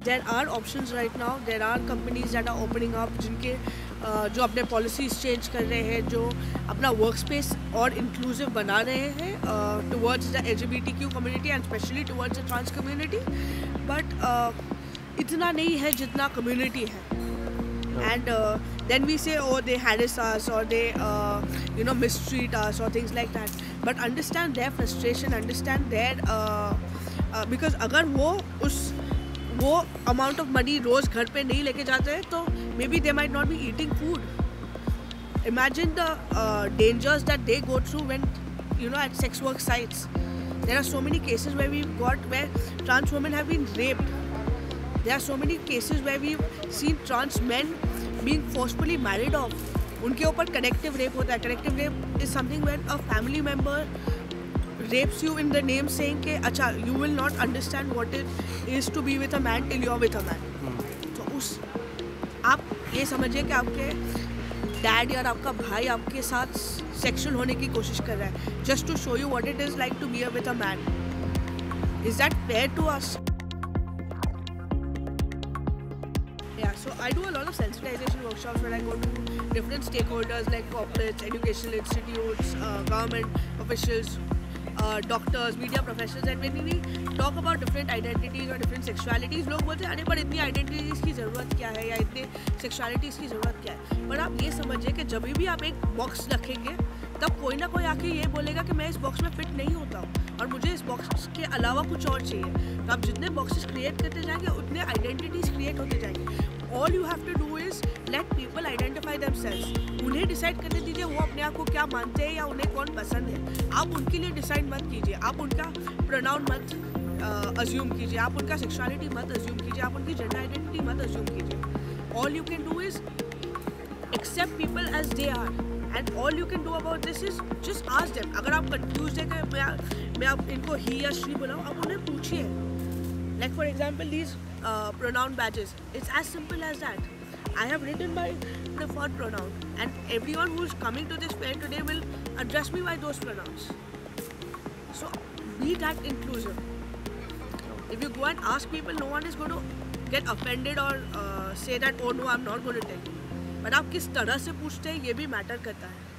There are options right now. There are companies that are opening up जिनके जो अपने policies change कर रहे हैं, जो अपना वर्क स्पेस और इंक्लूसिव बना रहे हैं towards the LGBTQ community and specially towards the trans community, but इतना नहीं है जितना कम्युनिटी है. And then we say, oh, they harass us or they mistreat us or things like that, but understand their frustration, understand their because अगर वो amount of money रोज घर पे नहीं लेके जाते हैं तो maybe they might not be eating food. Imagine the dangers that they go through when at sex work sites. There are so many cases where trans women have been raped. There are so many cases where we've seen trans men being forcefully married off. उनके ऊपर collective rape होता है. Collective rape is something where a family member rapes you in the name saying कि अच्छा you will not understand what it is to be with a man till you are with a man. तो आप ये समझिए कि आपके dad या आपका भाई आपके साथ सेक्सुअल होने की कोशिश कर रहा है just to show you what it is like to be with a man. Is that fair to us? Yeah, so I do a lot of sensitization workshops where I go to different stakeholders like corporates, educational institutes, government officials, doctors, media professionals, and when we talk about different identities or different sexualities, लोग बोलते हैं अरे पर इतनी identities की ज़रूरत क्या है या इतने सेक्सुअलिटीज़ की ज़रूरत क्या है. पर आप ये समझिए कि जब भी आप एक बॉक्स रखेंगे तब कोई ना कोई आके ये बोलेगा कि मैं इस बॉक्स में फिट नहीं होता हूँ और मुझे इस बॉक्स के अलावा कुछ और चाहिए. तो आप जितने बॉक्सेस क्रिएट करते जाएंगे उतने आइडेंटिटीज़ क्रिएट होते जाएंगे. All you have to do is let people identify themselves. उन्हें डिसाइड करने दीजिए वो अपने आप को क्या मानते हैं या उन्हें कौन पसंद है. आप उनके लिए डिसाइड मत कीजिए, आप उनका प्रोनाउन मत अज्यूम कीजिए, आप उनका सेक्सुअलिटी मत अज्यूम कीजिए, आप उनकी जेंडर आइडेंटिटी मत अज्यूम कीजिए. All you can do is accept people as they are and all you can do about this is just ask them. अगर आप कंफ्यूज है कि मैं आप इनको ही या शी बुलाऊँ, आप उन्हें पूछिए. Like for example these pronoun badges, it's as simple as that. I have written my preferred pronoun and everyone who is coming to this fair today will address me by those pronouns. So be that inclusive. If you go and ask people, no one is going to get offended or say that oh no, I'm not going to tell you. But आप किस तरह से पूछते हैं ये भी matter करता है.